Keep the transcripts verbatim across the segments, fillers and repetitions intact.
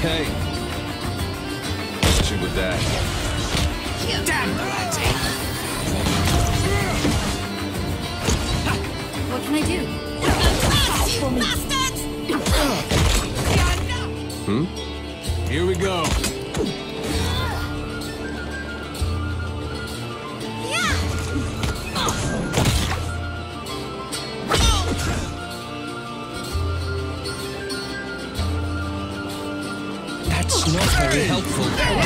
Hey. Shit with that. Damn the ladsy! What can I do? You bastards! Hmm? Here we go. That's not very helpful.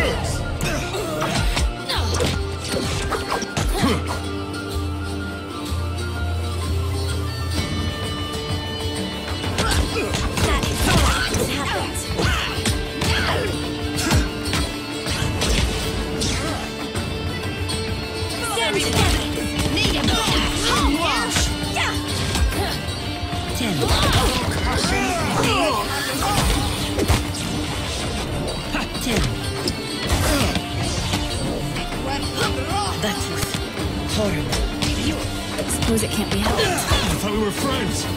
Suppose it can't be helped. I thought we were friends.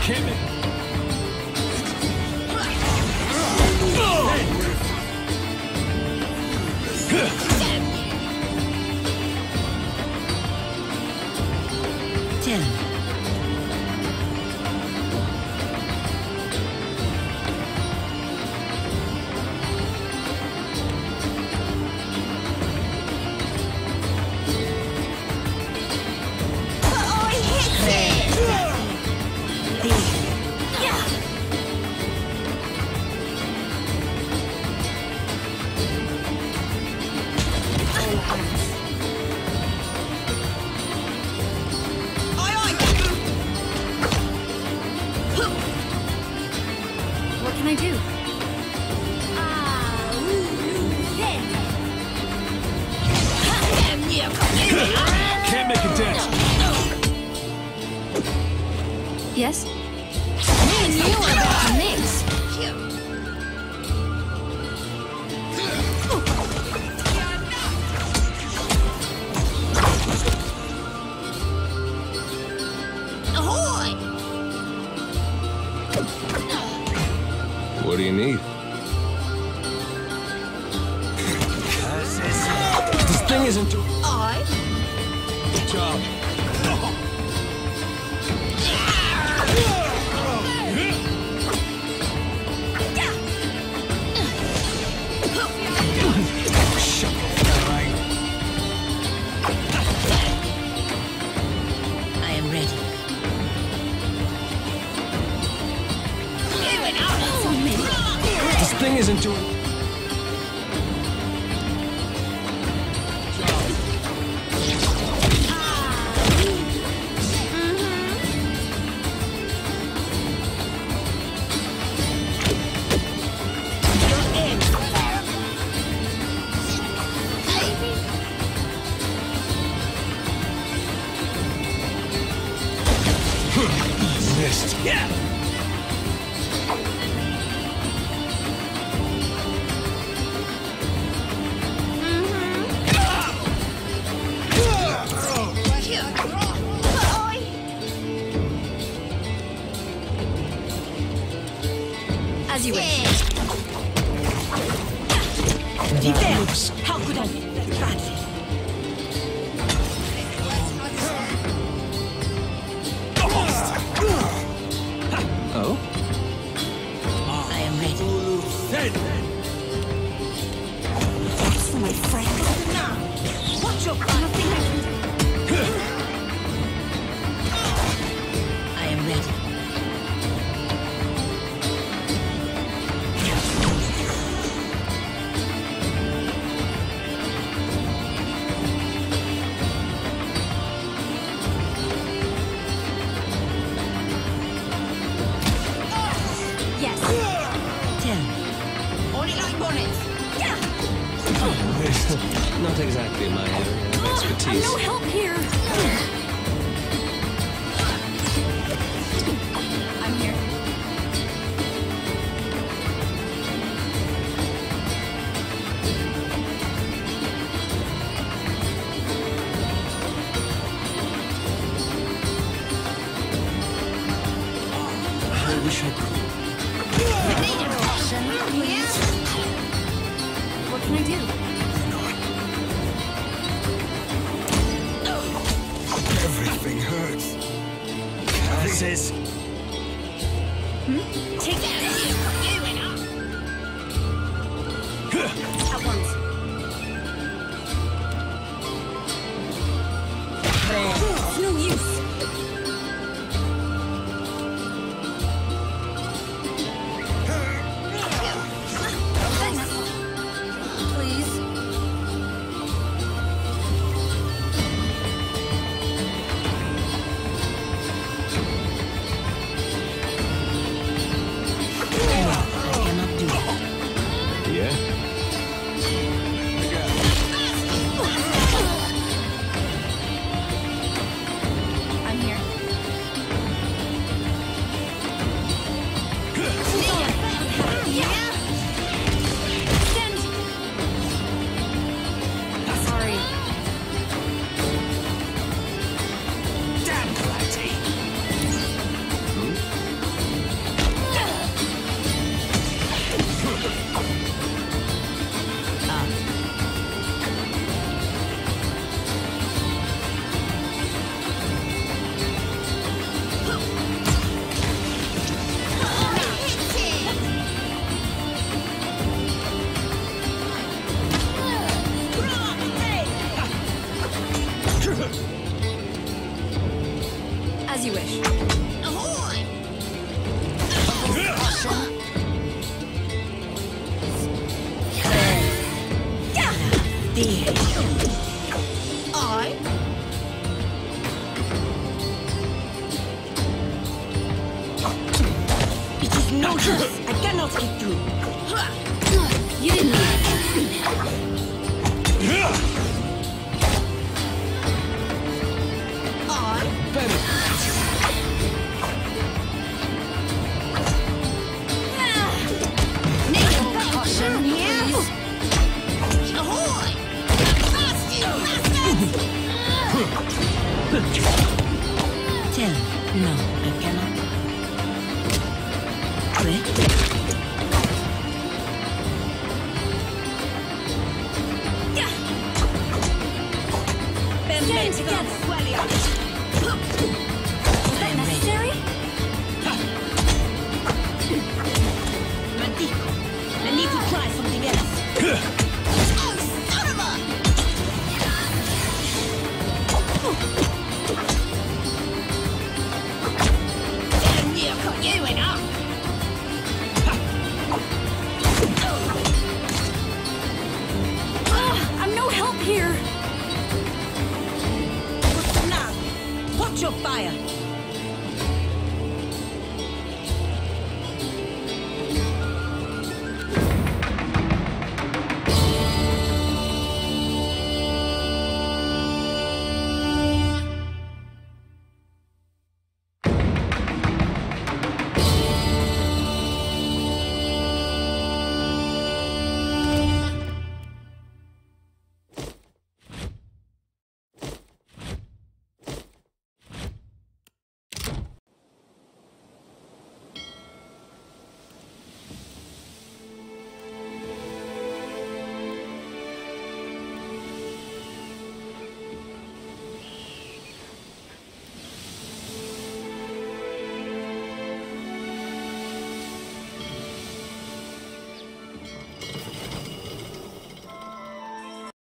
Can't make... Ten. What can I do? Can't make a dent. Yes? Me and you are about to mix. Ahoy! What do you need? This thing isn't... I? Good job. Shut up, right? I am ready. Give it up! It's on me. This thing isn't doing... Missed. Yeah! As you wish. Oops. How could I be that badly? Oh? I am ready. That's for my friend. Now, watch your nothing I can do. I am ready. Yes. Ten. On it like bonnets. Yeah. Missed. Not exactly my area of I'm expertise. no help here. I'm here. I wish I could. Need a Russian, please. What can I do? Everything hurts. This is... Take that. Give it up. At once. It's no use. Please. dear. I? It is no use. I cannot get through. You didn't need I? Need a caution, please. Ahoy! Fast, you bastard! Tell me. No, I cannot. Quit.